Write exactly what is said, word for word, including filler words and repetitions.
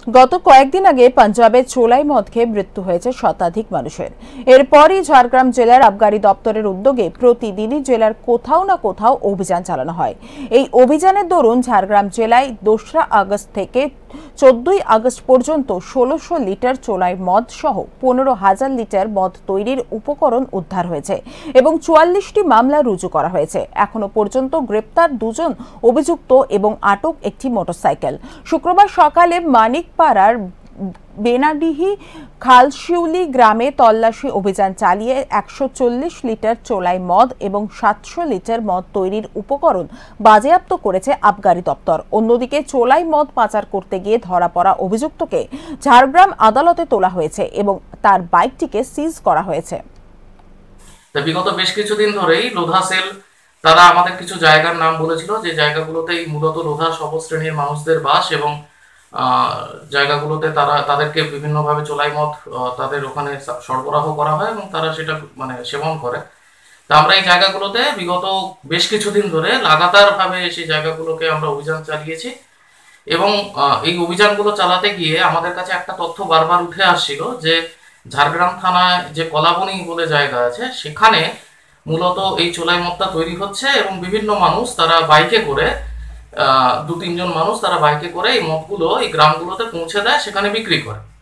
গত কয়েকদিন আগে পাঞ্জাবে চোলাই মদ খেয়ে মৃত্যু হয়েছে শতাধিক মানুষের। এরপরই ঝাড়গ্রাম জেলার আবগারি দপ্তরের উদ্যোগে প্রতিদিনই জেলার কোথাও না কোথাও অভিযান চালানো হয়। এই অভিযানের দরুন ঝাড়গ্রাম জেলায় দোসরা আগস্ট থেকে চোদ্দই আগস্ট পর্যন্ত ষোলোশো লিটার চোলাই মদ সহ পনেরো হাজার লিটার মদ তৈরির উপকরণ উদ্ধার হয়েছে এবং চুয়াল্লিশটি মামলা রুজু করা হয়েছে। এখনো পর্যন্ত গ্রেপ্তার দুজন অভিযুক্ত এবং আটক একটি মোটরসাইকেল। শুক্রবার সকালে মানিকপাড়ার বেনাডিহি খালশিউলি গ্রামে তল্লাশি অভিযান চালিয়ে একশো চল্লিশ লিটার চোলাই মদ এবং সাতশো লিটার মদ তৈরির উপকরণ বাজেয়াপ্ত করেছে আবগারি দপ্তর। অন্যদিকে চোলাই মদ পাচার করতে গিয়ে ধরা পড়া অভিযুক্তকে ঝাড়গ্রাম আদালতে তোলা হয়েছে এবং তার বাইকটিকে সিজ করা হয়েছে। বিগত বেশ কিছুদিন ধরেই লোধা সেল তারা আমাদের কিছু জায়গার নাম বলেছিল, যে জায়গাগুলোতে মূলত লোধা সর্বশ্রেণীর মানুষদের বাস এবং জায়গাগুলোতে তারা তাদেরকে বিভিন্নভাবে চোলাই মদ তাদের ওখানে সরবরাহ করা হয় এবং তারা সেটা মানে সেবন করে। তা আমরা এই জায়গাগুলোতে বিগত বেশ কিছুদিন ধরে লাগাতারভাবে সেই জায়গাগুলোকে আমরা অভিযান চালিয়েছি এবং এই অভিযানগুলো চালাতে গিয়ে আমাদের কাছে একটা তথ্য বারবার উঠে আসছিল যে ঝাড়গ্রাম থানায় যে কলাবনি বলে জায়গা আছে সেখানে মূলত এই চোলাই মদটা তৈরি হচ্ছে এবং বিভিন্ন মানুষ তারা বাইকে করে দু তিনজন মানুষ তারা বাইকে করে এই মদগুলো এই গ্রামগুলোতে পৌঁছে দেয়, সেখানে বিক্রি করে।